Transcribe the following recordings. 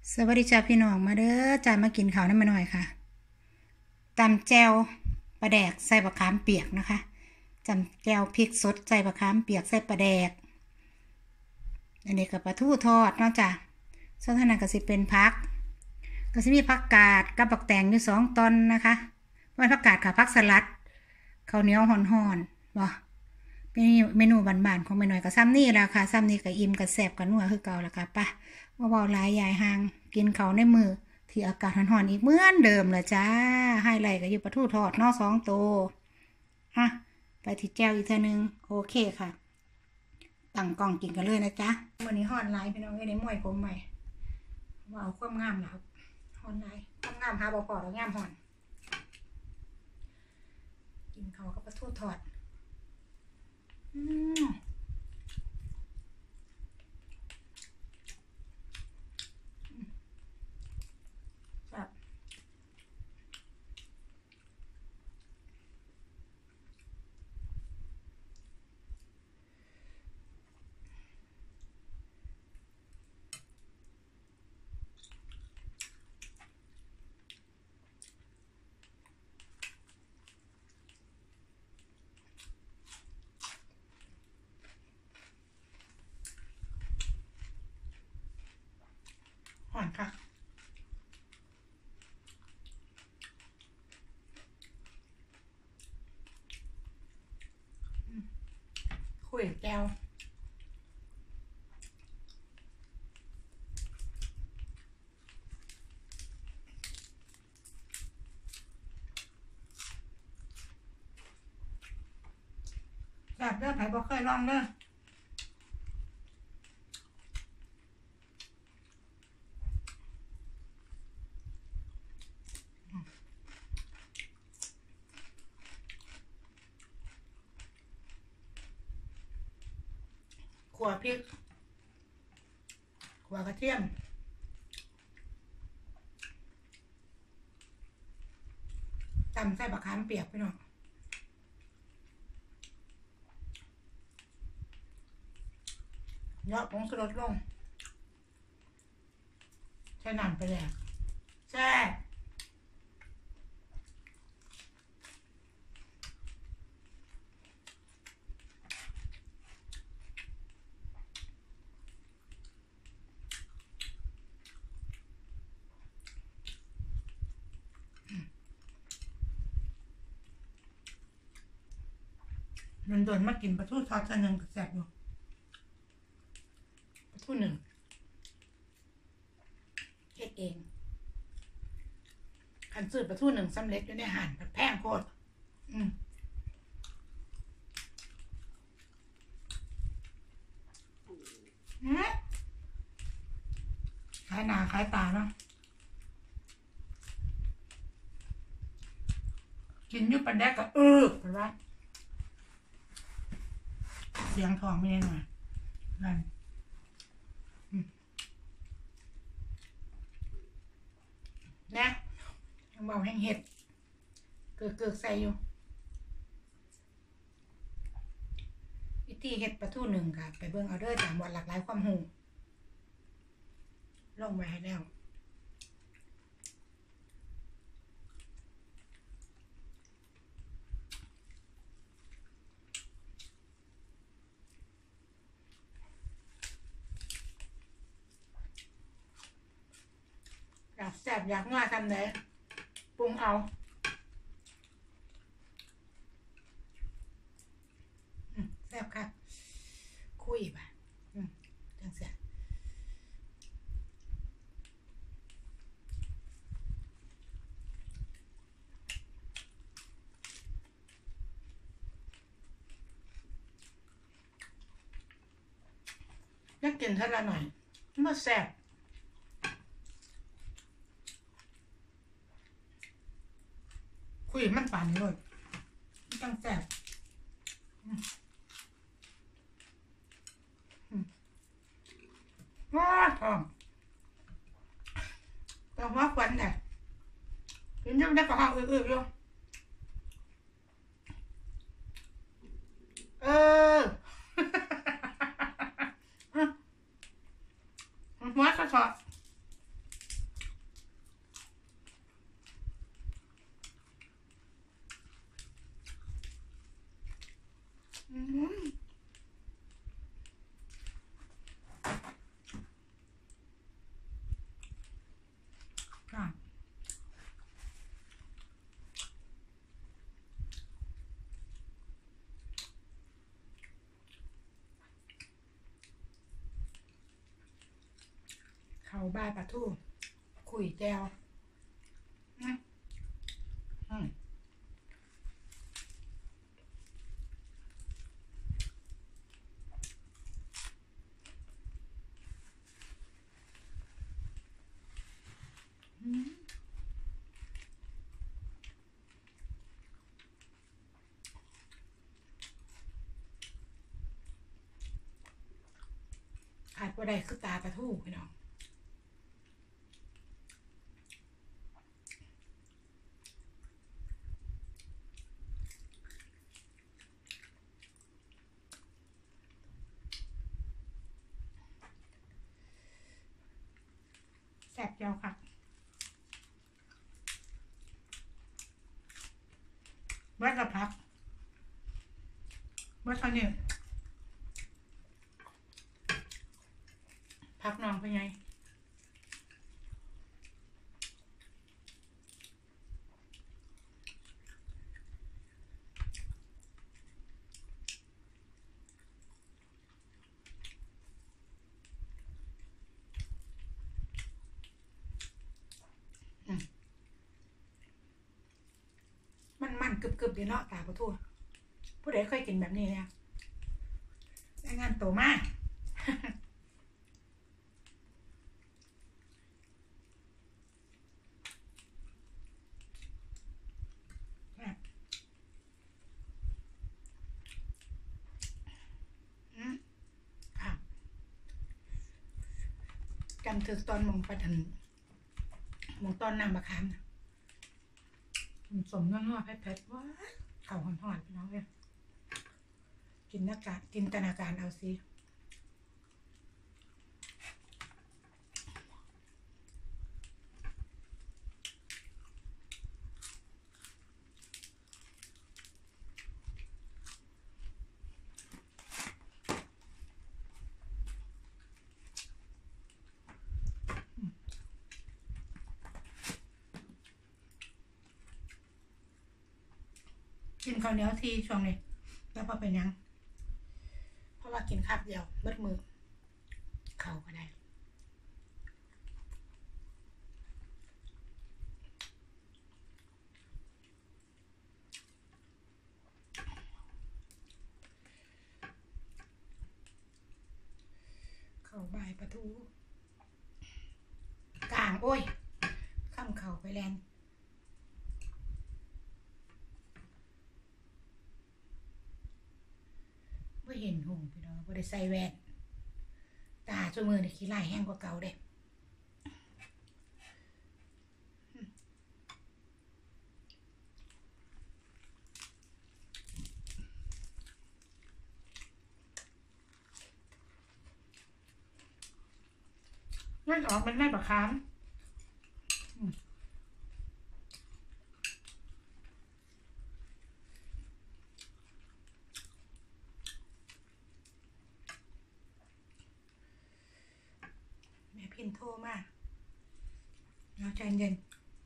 สวัสดีจ้าพี่น้องมาเด้อจ้ามากินข้าวน้ำมาหน่อยค่ะตำแจ่วปลาแดกใส่บะขามเปียกนะคะจำแจ่วพริกสดใส่บะขามเปียกใส่ปลาแดกอันนี้กับปลาทูทอดเนาะจ้ะส่วนท่านั้นก็สิเป็นพักก็สิมีผักกาดกับบักแตงอยู่2 ตอนนะคะวันผักกาดค่ะผักสลัดข้าวเหนียวห่อนๆบ่เป็นเมนูบ้านๆของแม่หน่อยก็ซ้ำนี่แหละค่ะซ้ำนี่ก็อิ่มก็แซ่บก็นัวคือเก่าแล้วค่ะป่ะว่าเว้าหลายยายห่างกินข้าวในมือที่อากาศร้อนๆอีกเหมือนเดิมละจ้าไฮไลท์ก็อยู่ปลาทูทอดเนาะ2 ตัวฮะไปที่แจ้วอีกเท่านึงโอเคค่ะตั้งกล้องกินกันเลยนะจ๊ะวันนี้ฮ้อนหลายพี่น้องเอ้ยในมวยผมใหม่ว่าเอาความงามแล้วฮ้อนหลายความงามหาบ่พอดอกงามฮ้อนกินข้าวกับปลาทูทอดอืมแบบฮ้อนค่ะคุยแก้วแบบเด้อไผบ่เคยลองเด้อขั่วพริกขั่วกระเทียมตำใส่บะขามเปียกพี่น้องเนาะผงชูรสลงใส่น้ำไปแล้วแซ่บโดนมากินปลาทูทอดอันหนึ่งก็แซ่บอยู่ปลาทูหนึ่งเฮ็ดเองคันซื้อปลาทูหนึ่งสำเร็จอยู่ในห่านแพงโคตรอืมขายหน้าขายตาเนาะกินอยู่ปลาแดกก็เห็นปะเสียงทองไม่ได้หน่อยนั่นนะยังเบาแห้งเห็ดเกือกใส่อยู่วิธีเห็ดปลาทูหนึ่งค่ะไปเบิ่งเอาเด้อตามวันหลากหลายความหูลงไว้ให้แล้วอยากแซ่บอยากง่ายทำไหนปรุงเอาแซ่บค่ะคุยป่ะจังเสียอยากกินเท่าละหน่อยมาแซ่บคุยมันปั่นเลยจังแซ่บว้าทองแต่ว่าควันเนี่ยกินยังได้ก็ห้องอื่นๆอยู่เออหัวสะเขาบ้าปลาทูคุยแจวขาดบ่ได้คือตาปลาทูพี่น้องแซ่บเจียวค่ะเบิดกับผักเบิดเท่านี้พักน้องเป็นไงมันกึบๆดีเนาะตาปลาทูผู้ใดเคยกินแบบนี้เนี่ยได้งานโตมากจำถึกตอนมองประทันมองตอนน้ำมะขามนะสมนัวๆเผ็ดๆว้าเข่าหอนๆพี่น้องเลยจินตนาการเอาสิกินข้าวเหนียวทีช่วงนี้แล้วพอเป็นยังเพราะว่ากินคาบเดียวเบิดมือเข่าก็ได้เข่าใบปลาทูกลางโอ้ยข้ามเข่าไปแลนไม่เห็นหงพี่น้องไม่ได้ใส่แว่นตาชั่วมือนี่ขี้ลายแห้งกว่าเก่าเด้นั่นออกมันไม่ปะค้ามแม่พินโทรมาเราใจเย็น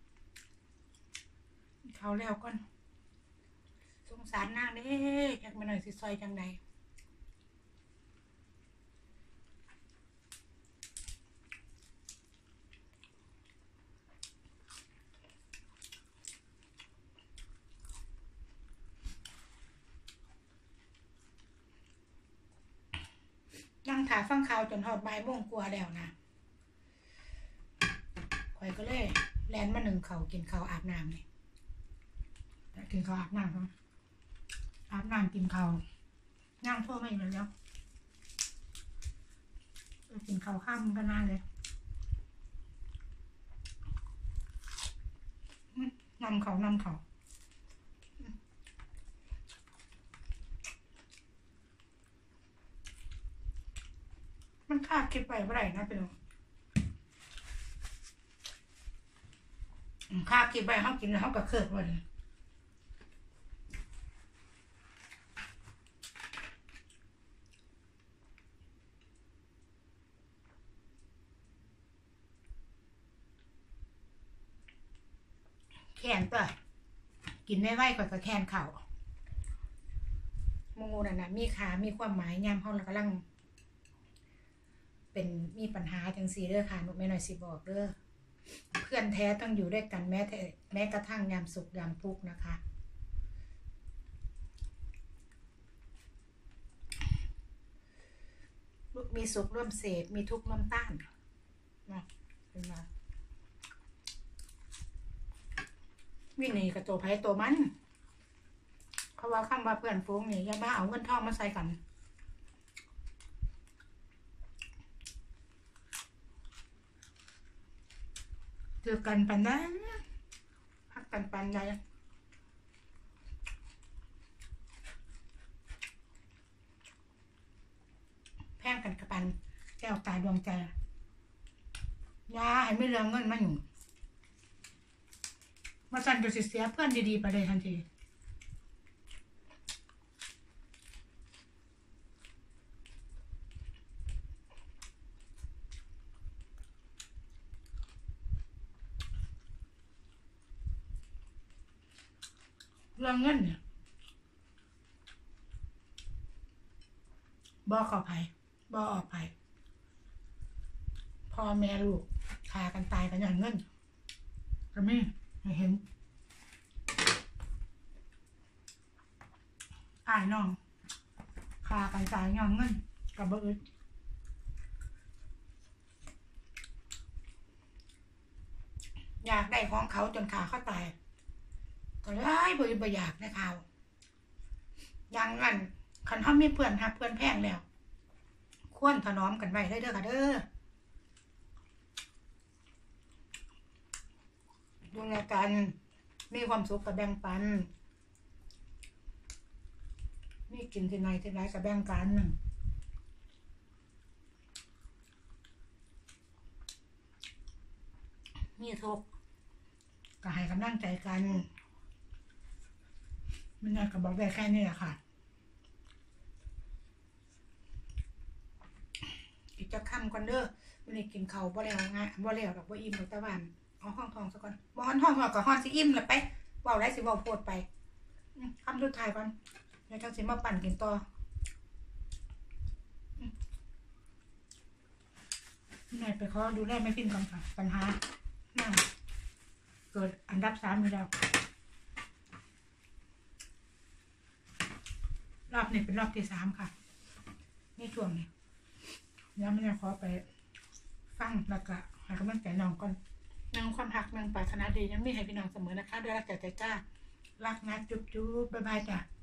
เขาแล้วก่อนสงสารนางเด้อยากมาหน่อยสิซอยจังใดนั่งถ่ายฟังข่าวจนหอดบ่ายโมงกว่าแล้วนะข่อยก็เลยแลนมาหนึ่งเขากินข้าวอาบน้ำเลยกินข้าวอาบน้ำครับอาบน้ำกินข้าวย่างทั่วไม่เลยแล้วกินข้าวข้ามก็น่าเลยนำเขามันคาดคิดไปเมื่อไหร่นะพี่น้องคาดคิดไปเขากินแล้วเขาก็เคิร์ดวันแขนตัวกินไม่ไหวก่อนก็แขนเข่าโมนั่นนะมีขามีความหมายยามเขากำลังไปเป็นมีปัญหาจังซี่เด้อค่ะนุกแม่น้อยสิบอกเด้อเพื่อนแท้ต้องอยู่ด้วยกันแม้กระทั่งยามสุขยามทุกข์นะคะมีสุขร่วมเสพมีทุกข์ร่วมต้านนะเป็นไงวิ่งหนีกับตัวไผ่ตัวมันเขาว่าคำว่าเพื่อนฝูงนี่อย่ามาเอาเงินทองมาใส่กันเจอกันปันได้พักกันปันได้แพงกันกับปันแก้วตาดวงใจยาให้ไม่เรื่องเงินมาอยู่มาสั่นจะเสียเพื่อนดีๆไปเลยทันทีเรื่องเงินเนี่ยบ่ขอภัยบ่ออกภัยพ่อแม่ลูกพากันตายกันอย่างเงินก็ไม่เห็นอ้ายน้องพากันตายอย่างเงินกับบ่อึดอยากได้ของเขาจนขาเขาตายก็เลยบ่อยากได้เขาอย่างนั้นคันเขามีเพื่อนหักเพื่อนแพงแล้วควรถนอมกันไว้เด้อค่ะเด้อดูแลกันมีความสุขกับแบ่งปันมีกินที่ไหนกับแบ่งกันมีทุกข์ก็ให้กำลังใจกันมันน่าก็บอกได้แค่นี้แหละค่ะอีกจะค่ำก่อนเด้อวันนี้กินข้าวบ่แล้วง่ายบ่แล้วดอกบ่อิ่มดอกตะวันเอาห้องทองซะก่อนบ่ฮ้อนห้องก็ฮ้อนสิอิ่มแล้วไปเว้าได้สิเว้าโพดไปคำสุดท้ายก่อนเดี๋ยวจังสิมาปั่นกินต่อแม่ไปขอดูแลแม่พิมพ์ก่อนค่ะปัญหานั่งเกิดอันดับ3อยู่แล้วรอบนี้เป็นรอบที่3ค่ะนี่ช่วงนี้แล้วไม่ได้ขอไปฟังแล้วก็ให้กำลังใจน้องก่อนน้องความหักน้องปรารถนาดียังมีให้พี่น้องเสมอนะคะด้วยรักจากใจกล้ารักนะจุ๊บบ๊ายบายจ้ะ